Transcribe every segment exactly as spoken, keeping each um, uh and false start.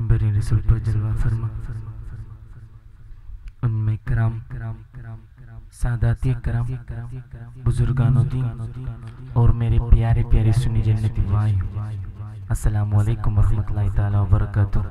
पैगंबरी रसूल पर जलवा फरमा, उम्मे कराम, सादाती कराम, बुजुर्गानो दीन और मेरे प्यारे प्यारे सुन्नी जन्नती भाई, अस्सलामु अलैकुम वरहमतुल्लाहि ताला वबरकातुहू।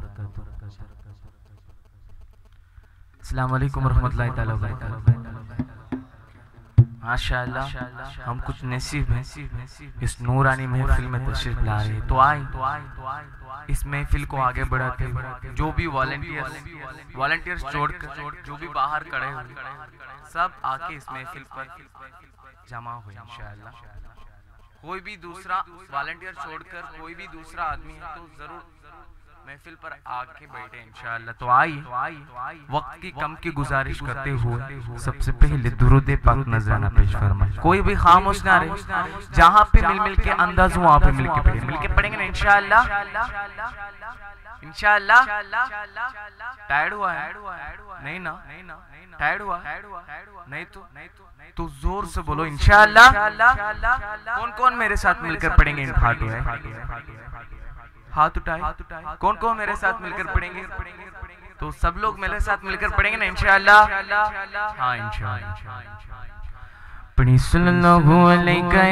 अस्सलामु अलैकुम वरहमतुल्लाहि ताला वबरकातुहू। माशाअल्लाह, हम कुछ नसीब हैं इस नूरानी महफिल में तशरीफ ला रहे हैं, तो आए इस महफिल को आगे बढ़ाते हुए जो भी वॉलंटियर्स वॉलंटियर्स छोड़कर जो भी बाहर खड़े हुए सब आके इस महफिल पर जमा हुए इंशाअल्लाह। कोई भी दूसरा वॉलंटियर छोड़कर कोई भी दूसरा आदमी है तो जरूर महफिल पर आके बैठे इंशाअल्लाह। तो आई वक्त की कम की गुजारिश करते हुए सबसे पहले दुरूद पाक नजराना पेश फरमाए। कोई भी खामोश ना रहे, जहाँ पे मिल मिल के अंदाज हो वहाँ पे मिल के पढ़े मिल के पढ़ेंगे ना इंशाअल्लाह। इंशाअल्लाह टायर्ड हुआ है? नहीं ना, टायर्ड हुआ नहीं तो तो जोर से बोलो इंशाअल्लाह। कौन कौन मेरे साथ मिलकर पढ़ेंगे? इन हाथों है हाथ उठाए, कौन कौन मेरे साथ मिलकर पढ़ेंगे? तो सब लोग मेरे साथ मिलकर पढ़ेंगे ना इंशाअल्लाह। हाँ इंशाअल्लाह। पढ़ी सल्लल्लाहु अलैहि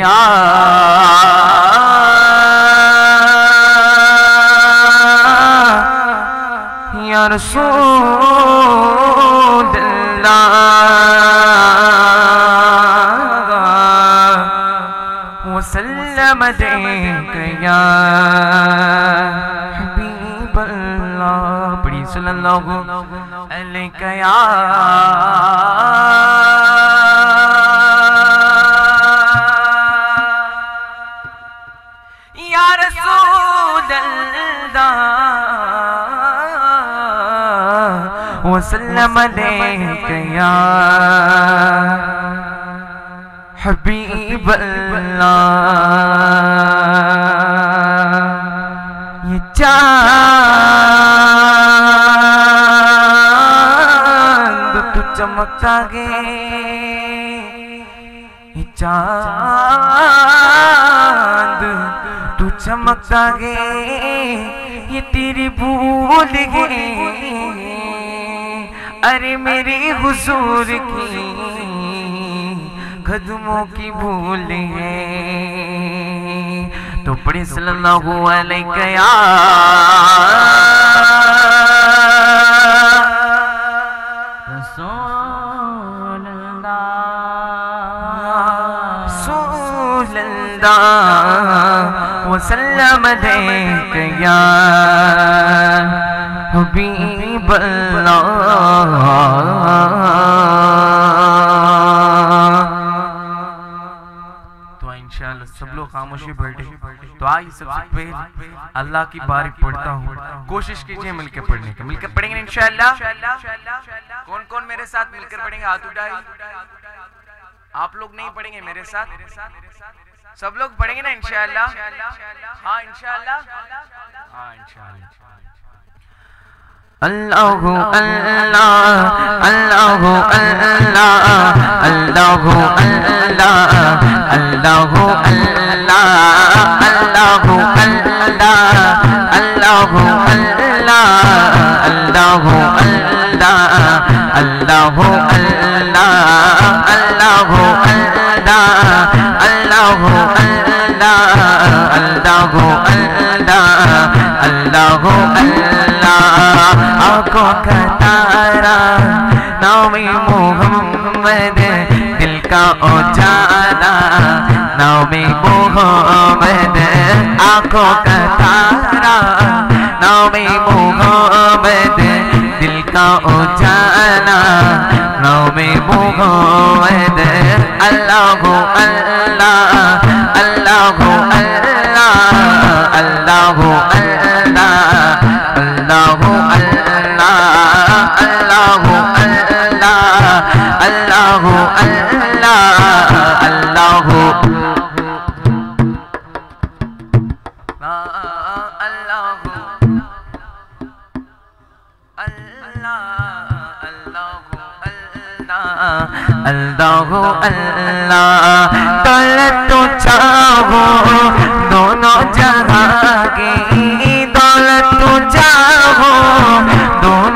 या रसूल अल्लाह वसल्लम अलैका या हबीब अल्लाह। पढ़ी सल्लल्लाहु अलैका या या रसूल अल्लाह वसल्लम अलैका या हबीब अल्लाह। ये चाँद तू चमकता गे, ये चाँद तू चमकता गे, ये तेरी भूल गे अरे मेरे हुजूर की कदमों की भूल है। तो पढ़े सल्लल्लाहु अलैहि या रसूल अल्लाह वसल्लम अलैका या हबीब अल्लाह। सब लोग खामोशी बैठे। तो आई सबसे पहले अल्लाह की बारिक पढ़ता हूँ, कोशिश कीजिए मिलकर पढ़ने की। मिलकर पढ़ेंगे इंशाअल्लाह। कौन कौन मेरे साथ मिलकर पढ़ेंगे? हाथ उठाए। आप लोग नहीं पढ़ेंगे मेरे साथ? सब लोग पढ़ेंगे ना इंशाअल्लाह? हाँ इंशाअल्लाह। हाँ इंशाअल्लाह। अल्लाहु अल्लाह अल्लाहु अल्लाह अल्लाहु अल्लाह अल्लाहु अल्लाह अल्लाहु अल्लाह अल्लाहु अल्लाह अल्लाहु अल्लाह अल्लाहु अल्लाह अल्लाहु अल्लाह अल्लाहु अल्लाह अल्लाहु अल्लाह अल्लाहु अल्लाह। आँखों का तारा नामी मोहम्मद, दिल का उजाला नामी मोहम्मद। आँखों का तारा नामी मोहम्मद, दिल का उजाला नामी मोहम्मद। अल्लाहु अल्लाह अल्लाहु अल्लाह अल्लाहु अल्लाह अल्लाहु अल्लाह अल्लाहु अल्लाह अल्लाहु अल्लाह अल्लाहु अल्लाहु अल्लाह। दौलत तो चाहो दोनों जहां की, दौलत तो चाहो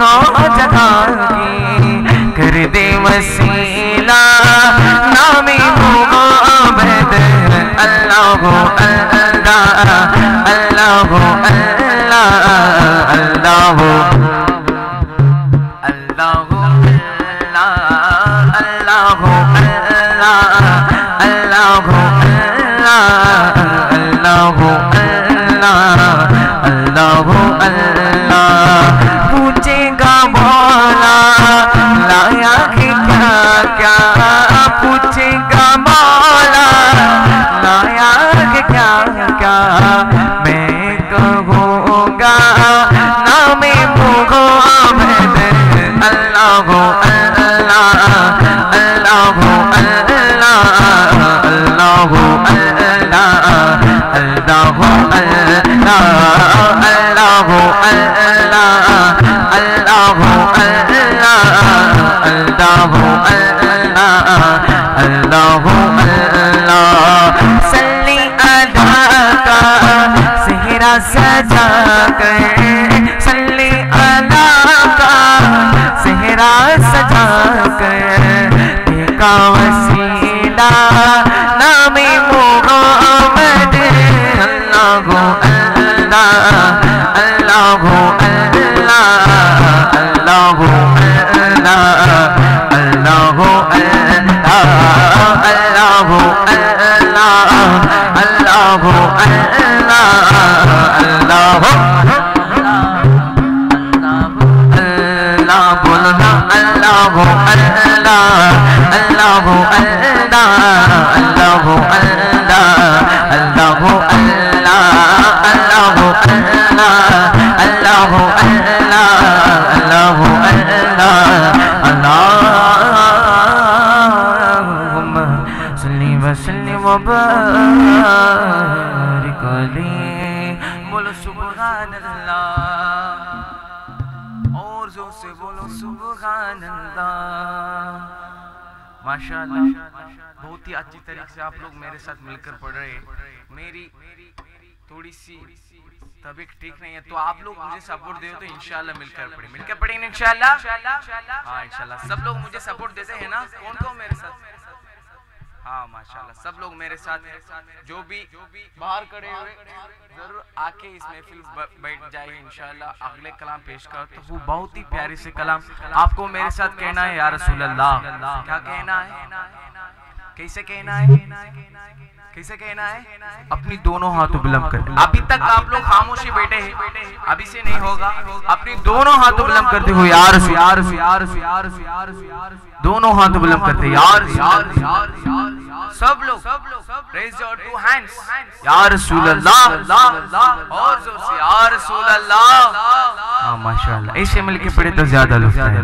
जगह की कर दे वसीला नामे मोहम्मद अल्लाह अल्लाह अल्लाह अल्लाह अल्लाह पूछेगा मौला लाया कि क्या क्या, पूछेगा मौला लाया कि क्या क्या, मैं कहूँगा नामे मोहम्मद अल्लाह अल्लाह अल्लाह अल्लाह अल्लाह सल्ली अदा का सेहरा सजा कर, सल्ली अदा का सेहरा सजा कर, देखा वसीला नामे मोहम्मद अल्लाह अल्लाह अल्लाह अल्लाह अल्लाह अल्लाह बोलो सुभान अल्लाह, और जोर से बोलो सुभान अल्लाह। माशाअल्लाह, बहुत ही अच्छी तरीके से आप लोग मेरे साथ मिलकर पढ़ रहे हैं। मेरी थोड़ी सी तबीयत ठीक नहीं है, तो आप लोग मुझे सपोर्ट दे तो इंशाल्लाह मिलकर पढ़े, मिलकर पढ़ेंगे इंशाल्लाह। हाँ इंशाल्लाह, सब लोग मुझे सपोर्ट देते हैं ना, कौन कौन मेरे साथ? हाँ माशाल्लाह, सब लोग मेरे साथ हैं। जो भी बाहर खड़े हुए जरूर आके इस महफिल बैठ जाए इंशाल्लाह। अगले कलाम पेश कर तो वो बहुत ही प्यारी से कलाम आपको मेरे साथ कहना है। या रसूल अल्लाह, क्या कहना है, कैसे कहना है, कैसे कहना है? अपनी दोनों हाथों बुलंद कर। अभी तक आप लोग खामोशी बैठे हैं, अभी से नहीं होगा। अपनी दोनों हाथों बुलंद करते हुए यार यार यार यार दोनों हाथ बुलंद करते यार यार सब लोग रेज योर टू हैंड्स या रसूल अल्लाह, और जोर से या रसूल अल्लाह। हाँ माशाअल्लाह, ऐसे मिलके पढ़े तो ज्यादा लुत्फ है।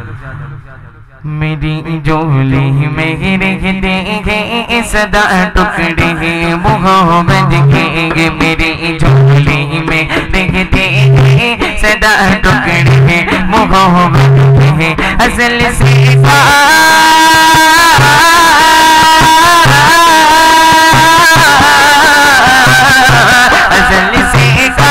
मेरी जोली में देंगे सदा टुकड़े मोहब्बत के, मेरी जोली में देंगे सदा टुकड़े मोहब्बत के, असल से असल से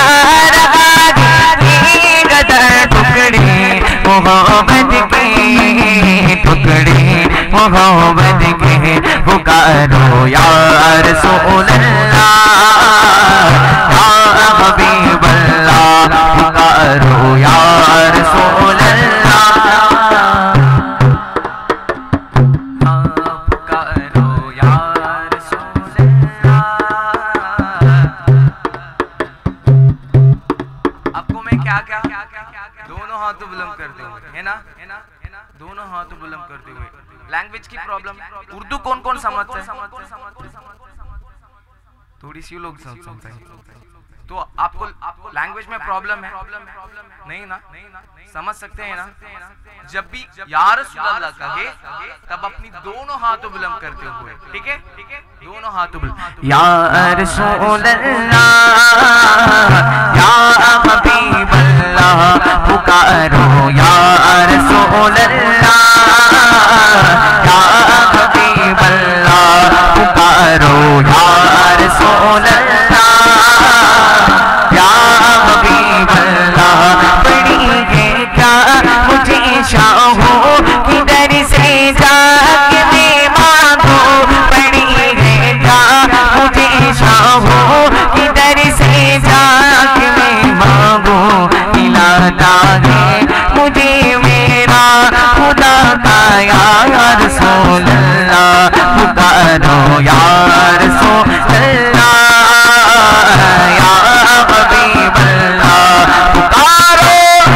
टुकड़े मोहब्बत के, टुकड़े मोहब्बत के, पुकारो या रसूल अल्लाह या हबीब अल्लाह, पुकारो या रसूल अल्लाह, पुकारो या रसूल अल्लाह। आपको मैं क्या क्या दोनों हाथों बुलंद करते हुए, है ना, है ना, दोनों हाथों बुलंद करते हुए। लैंग्वेज की प्रॉब्लम, उर्दू कौन कौन समझता है? थोड़ी सी लोग समझते हैं, तो आपको लैंग्वेज में प्रॉब्लम है नहीं ना, समझ सकते हैं ना। जब भी या रसूल अल्लाह कहे तब अपनी दोनों हाथों बुलंद करते हुए, ठीक है, दोनों हाथों बुलंद, या रसूल अल्लाह या हबीब अल्लाह, पुकारो या रसूल अल्लाह या हबीब अल्लाह, पुकारो या रसूल अल्लाह या हबीब अल्लाह। पढ़ेंगे क्या या रसूल अल्लाह पुकारो या रसूल अल्लाह या हबीब अल्लाह पुकारो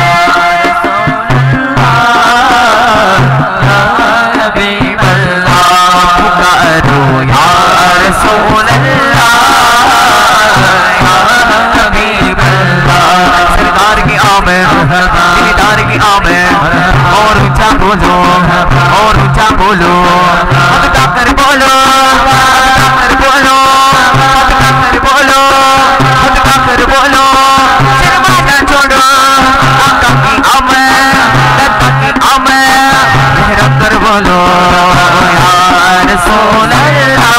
रसूल अल्लाह या हबीब अल्लाह सरकार की आमद दीदार की आमद और ऊंचा बोलो और ऊंचा बोलो अब कर बोलो कर बोलो कर बोलो कर बोलो शर्माना छोड़ो आका की आमद आका की आमद मेहरब कर बोलो या रसूल अल्लाह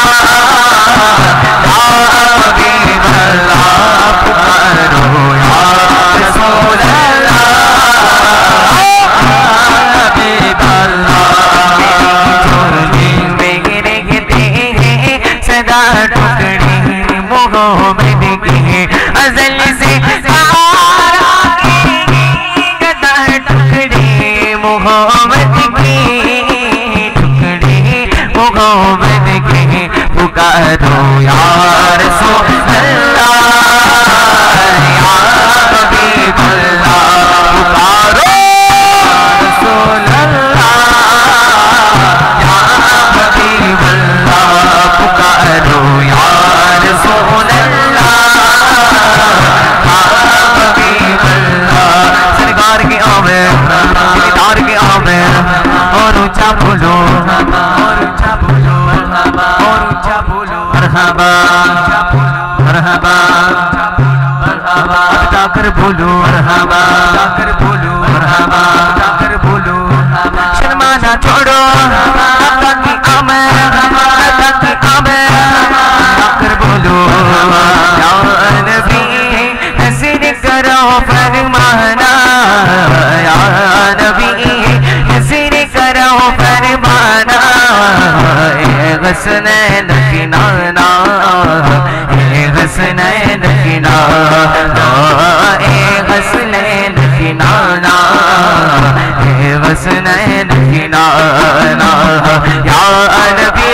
पुकारो या रसूल अल्लाह या हबीब अल्लाह पुकारो रसूल अल्लाह या हबीब अल्लाह पुकारो या रसूल अल्लाह या हबीब अल्लाह सरकार की आमद दीदार की आमद और ऊंचा बोलो और ऊंचा बोलो और ऊंचा बोलो मरहबा मरहबा मरहबा जाकर बोलो मरहबा जाकर बोलो मरहबा जाकर बोलो शर्माना छोड़ो आका की आमद आका की आमद जाकर बोलो या नबी हसीन करो फरमाना या नबी हसीन करो फरमाना हसनैन की नाना ए हसनैन की नाना ए हसनैन की नाना ए हसनैन की नाना या नबी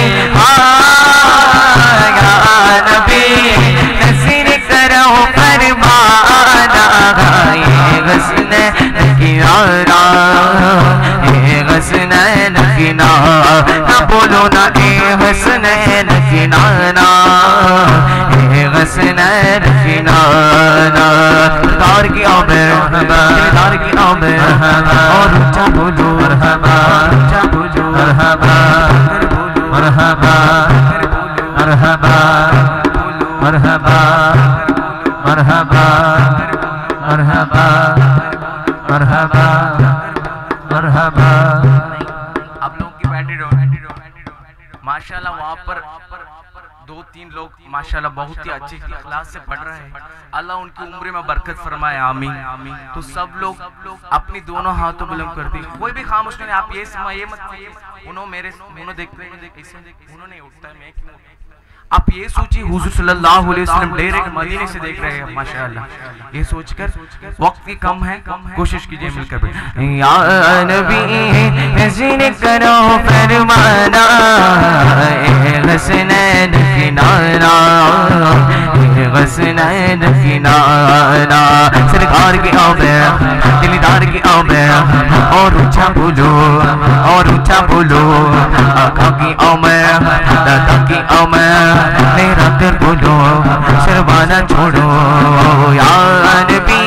या नबी हसीन करो फरमाना ए हसनैन की नाना ए हसनैन की नाना बोलो ना ए हसनैन की नाना ए हसनैन की नाना तार की आमद तार की आमद और ऊंचा बोलो मरहबा ऊंचा बोलो मरहबा मरहबा मरहबा मरहबा मरहबा मरहबा मरहबा मरहबा आप लोगों की बैटरी माशाल्लाह वहाँ पर दो तीन लोग माशाल्लाह बहुत ही अच्छे इखलास से पढ़ रहे हैं। अल्लाह उनकी उम्र में बरकत फरमाए आमीन। तो सब लोग अपनी दोनों हाथों बुलंद कर दी, कोई भी खामोश नहीं। आप ये समय ये मत उन्होंने मेरे उन्होंने देखते हैं उन्होंने उठता है मैं क्यों। आप ये सोचिए हुजूर सल्लल्लाहु अलैहि वसल्लम डायरेक्ट मदीने से देख रहे हैं माशाअल्लाह। ये सोचकर वक्त की कम है, कोशिश कीजिए मिलकर या नबी हसीन करो फरमाना ए हसनैन की नाना ए हसनैन की नाना सरकार की आमद दिलदार की आमद और ऊंचा बोलो और ऊंचा बोलो आका की आमद दादा की आमद मेरा कर बोलो शर्माना छोड़ो या नबी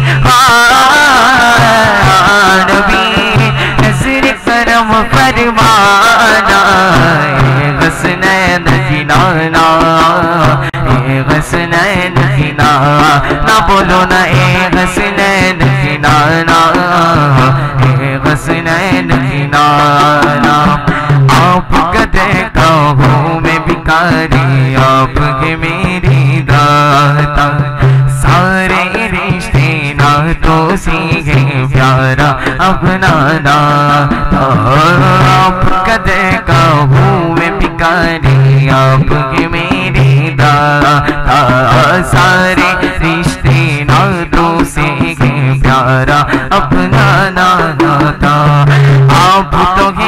नबी नज़र करम फरमाना ए हसनैन की नाना ए हसनैन की नाना बोलो ना ए हसनैन की नाना ए हसनैन की नाना आप कदे कहूँ मैं भिखारी आपके मेरी दाता सारे रिश्ते नातों से है प्यारा अपना नाता आप कदे कहूँ मैं भिखारी आपके मेरी दाता सारे रिश्ते नातों से है प्यारा अपना नाता आप तो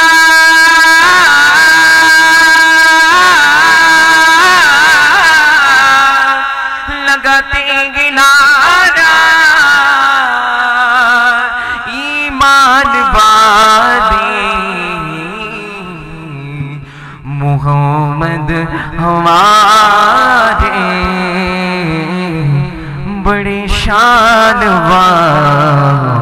लगाते नारा ईमान वाले मोहम्मद हमारे बड़े शान वाले